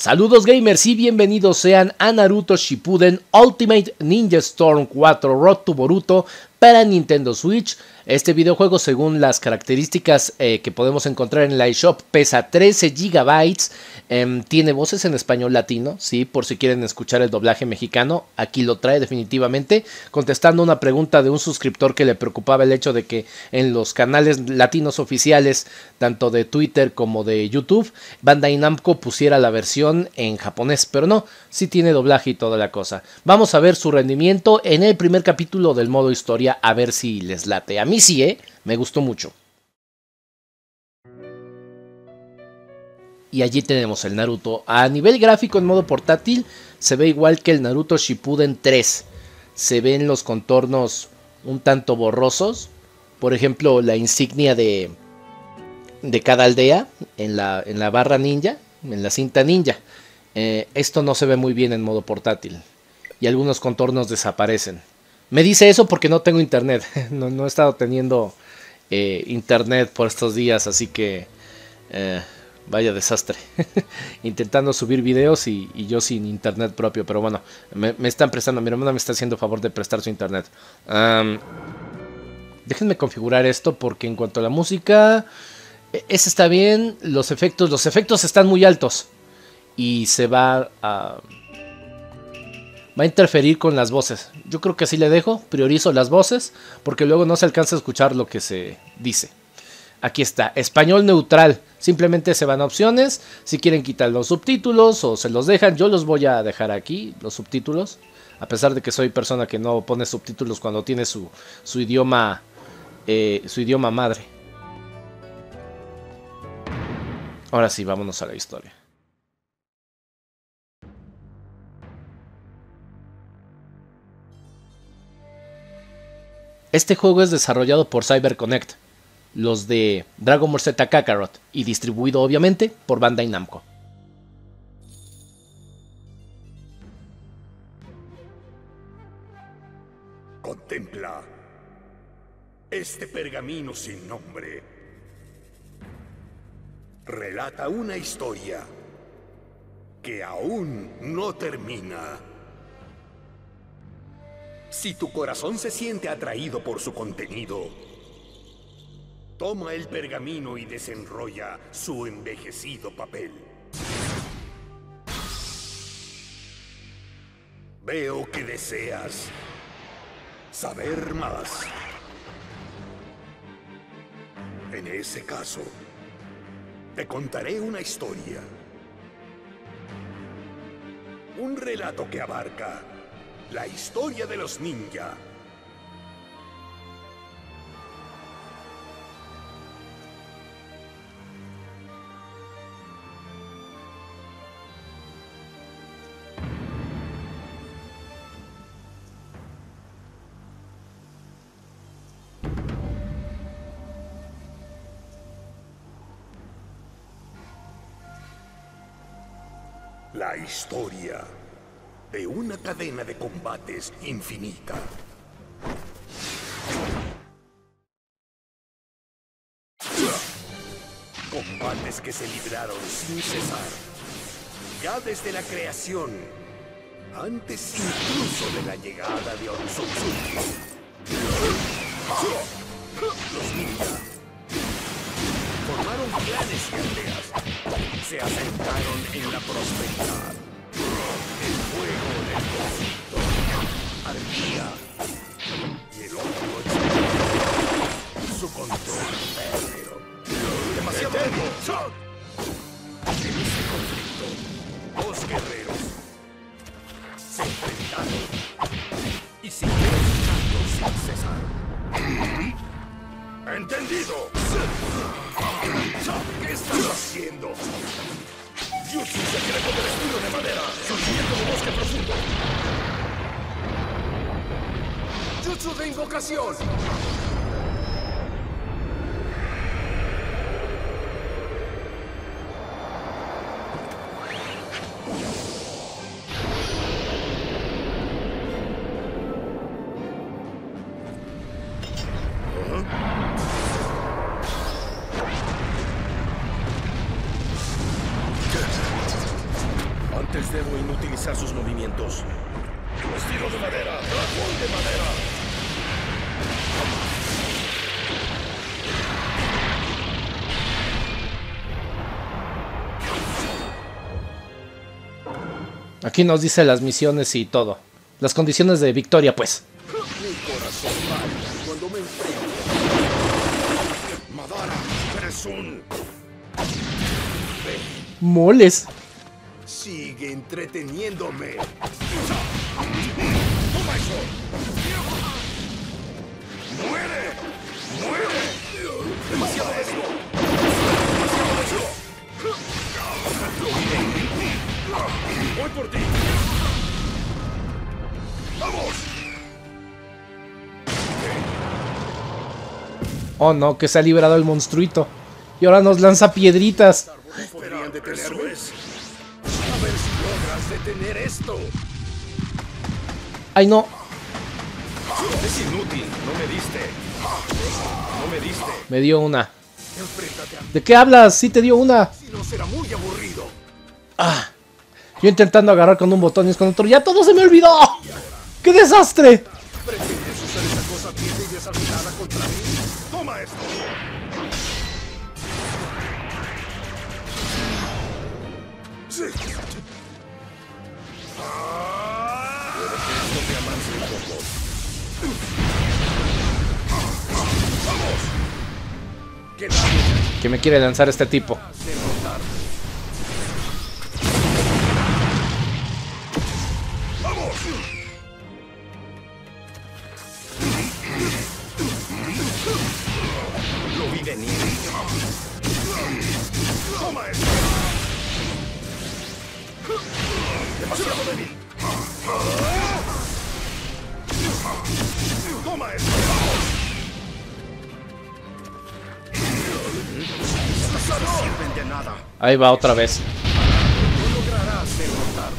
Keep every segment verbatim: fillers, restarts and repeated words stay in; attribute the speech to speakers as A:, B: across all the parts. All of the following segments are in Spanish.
A: Saludos gamers y bienvenidos sean a Naruto Shippuden Ultimate Ninja Storm cuatro Road to Boruto para Nintendo Switch. Este videojuego, según las características eh, que podemos encontrar en la eShop, pesa trece gigabytes, eh, tiene voces en español latino, sí, por si quieren escuchar el doblaje mexicano, aquí lo trae definitivamente, contestando una pregunta de un suscriptor que le preocupaba el hecho de que en los canales latinos oficiales, tanto de Twitter como de YouTube, Bandai Namco pusiera la versión en japonés, pero no, sí tiene doblaje y toda la cosa. Vamos a ver su rendimiento en el primer capítulo del modo historia, a ver si les late. A mí sí, ¿eh? Me gustó mucho. Y allí tenemos el Naruto. A nivel gráfico en modo portátil se ve igual que el Naruto Shippuden tres. Se ven los contornos un tanto borrosos. Por ejemplo, la insignia de, de cada aldea en la, en la barra ninja, en la cinta ninja. Eh, esto no se ve muy bien en modo portátil. Y algunos contornos desaparecen. Me dice eso porque no tengo internet. No, no he estado teniendo eh, internet por estos días, así que eh, vaya desastre. Intentando subir videos y, y yo sin internet propio. Pero bueno, me, me están prestando. Mi hermana me está haciendo favor de prestar su internet. Um, déjenme configurar esto porque en cuanto a la música, ese está bien. Los efectos, los efectos están muy altos y se va a... Va a interferir con las voces. Yo creo que así le dejo. Priorizo las voces porque luego no se alcanza a escuchar lo que se dice. Aquí está. Español neutral. Simplemente se van a opciones. Si quieren quitar los subtítulos o se los dejan. Yo los voy a dejar aquí. Los subtítulos. A pesar de que soy persona que no pone subtítulos cuando tiene su, su idioma. Eh, su idioma madre. Ahora sí, vámonos a la historia. Este juego es desarrollado por CyberConnect, los de Dragon Ball Z Kakarot, y distribuido obviamente por Bandai Namco.
B: Contempla este pergamino sin nombre. Relata una historia que aún no termina. Si tu corazón se siente atraído por su contenido, toma el pergamino y desenrolla su envejecido papel. Veo que deseas saber más. En ese caso, te contaré una historia. Un relato que abarca la historia de los ninja. La historia de una cadena de combates infinita. Combates que se libraron sin cesar, ya desde la creación, antes incluso de la llegada de Onsotsutsu. Los ninja formaron clanes y aldeas, se asentaron en la prosperidad. El fuego del conflicto ardía y el odio explotó. Su control férreo. ¡Demasiado tiempo! En ese conflicto, dos guerreros se enfrentaron y siguieron luchando sin cesar. ¡Entendido! ¿Qué estás haciendo? Jutsu secreto del estilo de madera, surgiendo de bosque profundo. Jutsu de invocación. Entonces debo inutilizar sus movimientos. Estilo de madera, dragón de madera.
A: Aquí nos dice las misiones y todo. Las condiciones de victoria, pues.
B: Mi corazón vale cuando me enfrento. Madara, eres un...
A: Moles.
B: Sigue entreteniéndome. ¡Toma eso! ¡Muere! ¡Muere! ¡Demasiado de esto! ¡Demasiado de esto! ¡Voy por ti! ¡Vamos!
A: Oh no, que se ha liberado el monstruito. Y ahora nos lanza piedritas.
B: ¿Podrían detenerme? A ver si logras detener esto.
A: Ay, no.
B: Es inútil, no me diste. No me diste.
A: Me dio una.
B: Enfréntate a mí,
A: ¿De qué hablas? Sí te dio una.
B: si no será muy aburrido.
A: Ah. Yo intentando agarrar con un botón y es con otro. ¡Ya todo se me olvidó! ¡Qué desastre!
B: ¿Pretendes usar esa cosa tiesa y desafinada contra mí? ¡Toma esto! Sí. Ah. Puede que esto te amance un poco. ¡Vamos! ¡Que nadie
A: Que me quiere lanzar este tipo.
B: te derrotar! ¡Vamos! Lo vi venir. ¡Toma esto! ¡Demasiado débil! ¡Toma esto! ¡No sirven de nada!
A: Ahí va otra vez.
B: No lograrás derrotar.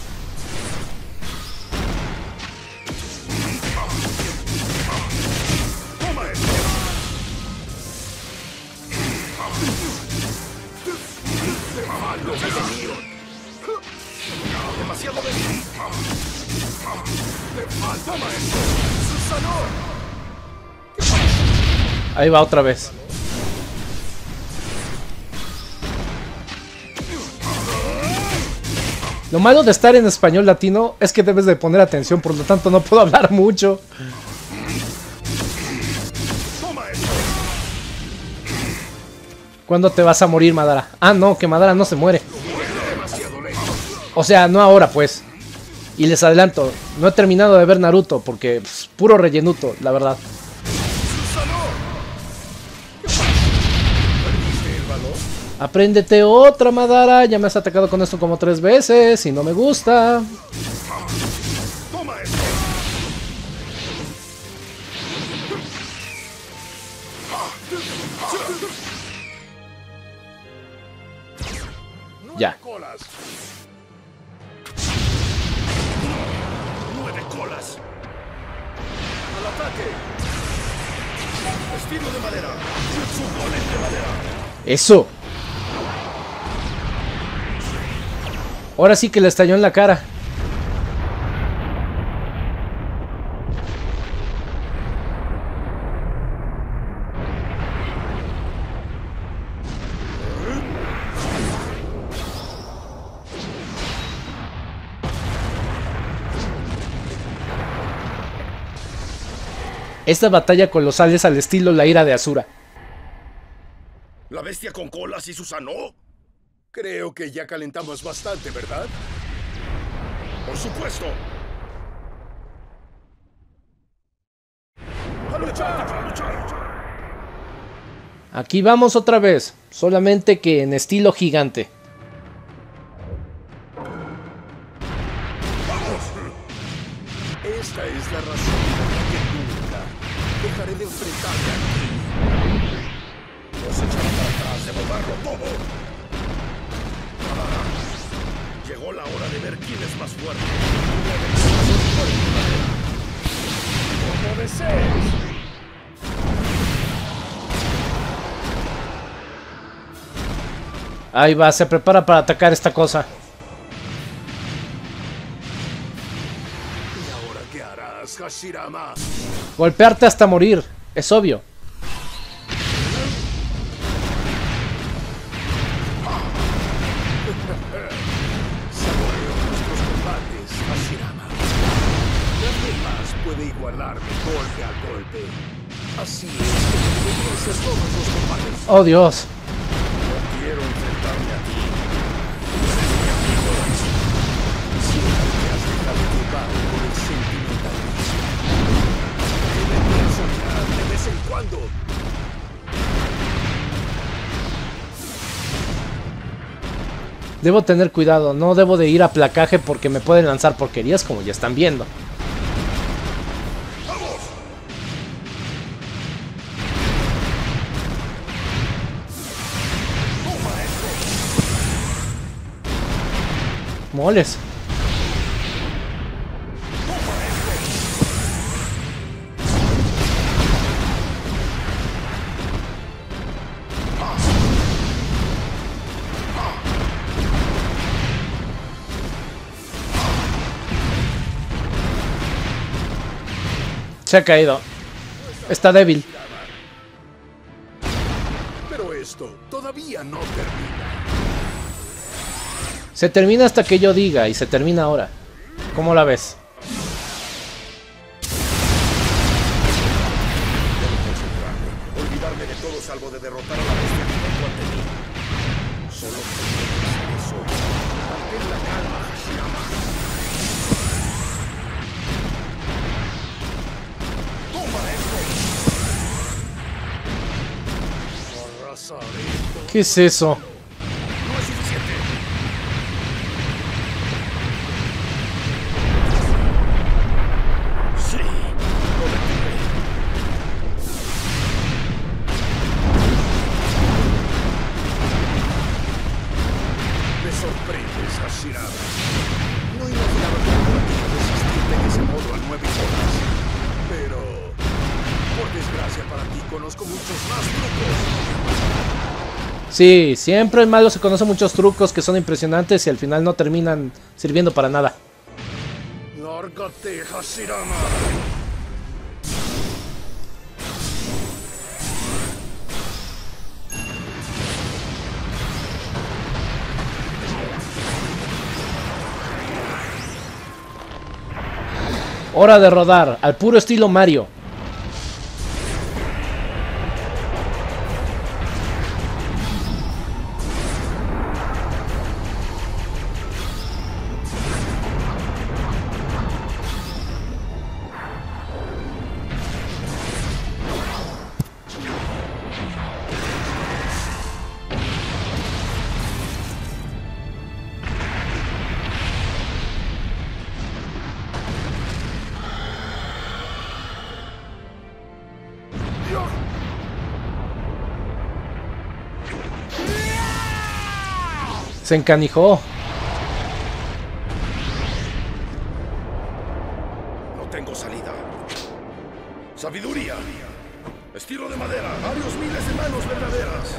B: ¡Toma esto! ¡Lo vi venir! ¡Demasiado débil! ¡Toma esto! ¡Susanoo!
A: Ahí va otra vez. Lo malo de estar en español latino es que debes de poner atención, por lo tanto no puedo hablar mucho.
B: ¡Toma esto!
A: ¿Cuándo te vas a morir, Madara? Ah, no, que Madara no se muere.
B: ¡Demasiado lejos!
A: O sea, no ahora, pues. Y les adelanto, no he terminado de ver Naruto porque pues, puro rellenuto, la verdad.
B: ¡Susanoo! ¿Perdiste el valor?
A: Apréndete otra, Madara. Ya me has atacado con esto como tres veces y no me gusta.
B: ¡Toma esto!
A: Ya.
B: Colas. Nueve colas. Al ataque. Estilo de madera. Jutsu golem de madera.
A: Eso. Ahora sí que le estalló en la cara. Esta batalla colosal es al estilo la ira de Asura.
B: ¿La bestia con colas y Susanoo? Creo que ya calentamos bastante, ¿verdad? Por supuesto. ¡A luchar! ¡A luchar!
A: Aquí vamos otra vez, solamente que en estilo gigante.
B: ¡Vamos! Esta es la razón por la que nunca dejaré de enfrentarme aquí. Nos echará para atrás, devolverlo todo. Ah, llegó la hora de ver quién es más fuerte. ¡Como desees!
A: Ahí va, se prepara para atacar esta cosa.
B: Hashirama.
A: Golpearte hasta morir, es obvio.
B: Saboreo nuestros combates, Hashirama. Nadie más puede igualarme golpe a golpe. Así es como deberían ser todos los combates.
A: Oh, Dios.
B: No quiero enfrentarme a ti. Tú eres mi amigo. Siempre te has dejado llevar por el sentimentalismo. Deberías hablar de vez en cuando.
A: Debo tener cuidado, no debo de ir a placaje porque me pueden lanzar porquerías como ya están viendo. Moles. Se ha caído. Está débil.
B: Pero esto todavía no termina.
A: Se termina hasta que yo diga y se termina ahora. ¿Cómo la ves?
B: Debo concentrarme, olvidarme de todo salvo de derrotar a la bestia que tengo ante mí. Solo tengo que hacer eso. Mantén la calma, Hashirama. ¡Toma esto! Arrasaré todo.
A: ¿Qué es eso?
B: No es suficiente. Sí, lo detendré. Me sorprendes, Hashirama. No imaginaba que podría resistir de ese modo a nueve horas. Pero, por desgracia para ti, conozco muchos más trucos.
A: Sí, siempre en malo se conocen muchos trucos que son impresionantes y al final no terminan sirviendo para nada.
B: ¡Lárgate, Hashirama!
A: Hora de rodar, al puro estilo Mario. Se encanijó.
B: No tengo salida. Sabiduría. Estilo de madera. Varios miles de manos verdaderas.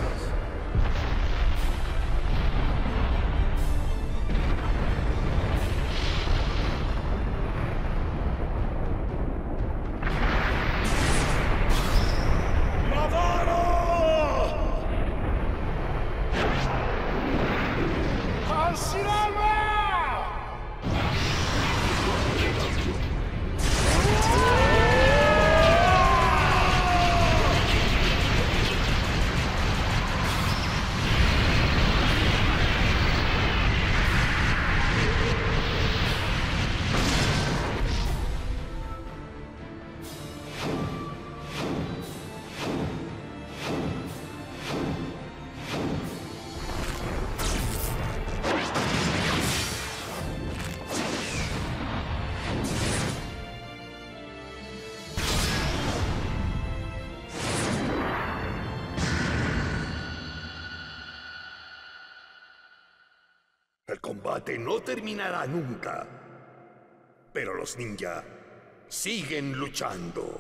B: El combate no terminará nunca. Pero los ninja siguen luchando.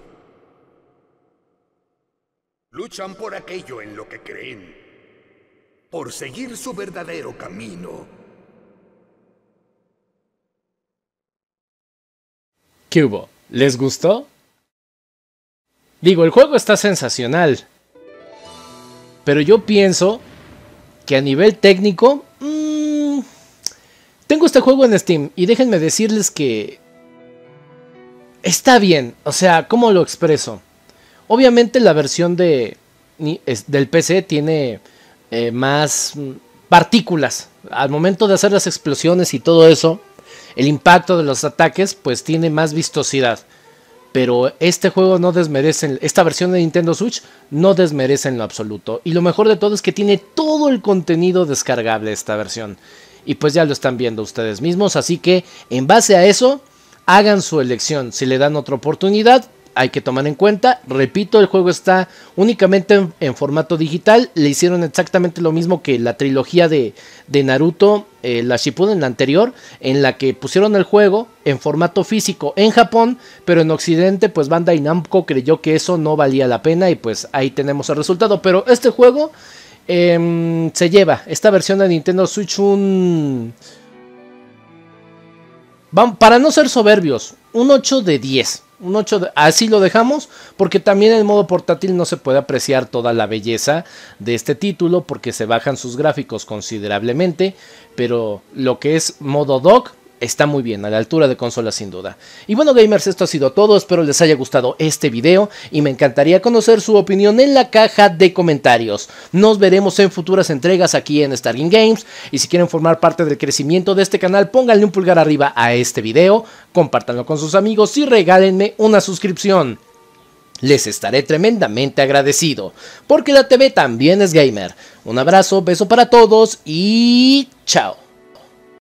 B: Luchan por aquello en lo que creen. Por seguir su verdadero camino.
A: ¿Qué hubo? ¿Les gustó? Digo, el juego está sensacional. Pero yo pienso que a nivel técnico... Mmm, tengo este juego en Steam y déjenme decirles que... está bien. O sea, ¿cómo lo expreso? Obviamente la versión de, del P C tiene eh, más partículas. Al momento de hacer las explosiones y todo eso, el impacto de los ataques pues tiene más vistosidad. Pero este juego no desmerece, esta versión de Nintendo Switch no desmerece en lo absoluto. Y lo mejor de todo es que tiene todo el contenido descargable esta versión. Y pues ya lo están viendo ustedes mismos, así que en base a eso, hagan su elección. Si le dan otra oportunidad, hay que tomar en cuenta, repito, el juego está únicamente en, en formato digital. Le hicieron exactamente lo mismo que la trilogía de, de Naruto, eh, la Shippuden, la anterior, en la que pusieron el juego en formato físico en Japón, pero en Occidente pues Bandai Namco creyó que eso no valía la pena y pues ahí tenemos el resultado. Pero este juego eh, se lleva, esta versión de Nintendo Switch, un... para no ser soberbios, un ocho de diez. Un ocho de, así lo dejamos, porque también en modo portátil no se puede apreciar toda la belleza de este título, porque se bajan sus gráficos considerablemente, pero lo que es modo dock está muy bien, a la altura de consola sin duda. Y bueno gamers, esto ha sido todo, espero les haya gustado este video y me encantaría conocer su opinión en la caja de comentarios. Nos veremos en futuras entregas aquí en Stargame Games, y si quieren formar parte del crecimiento de este canal, pónganle un pulgar arriba a este video, compártanlo con sus amigos y regálenme una suscripción. Les estaré tremendamente agradecido, porque la T V también es gamer. Un abrazo, beso para todos y chao.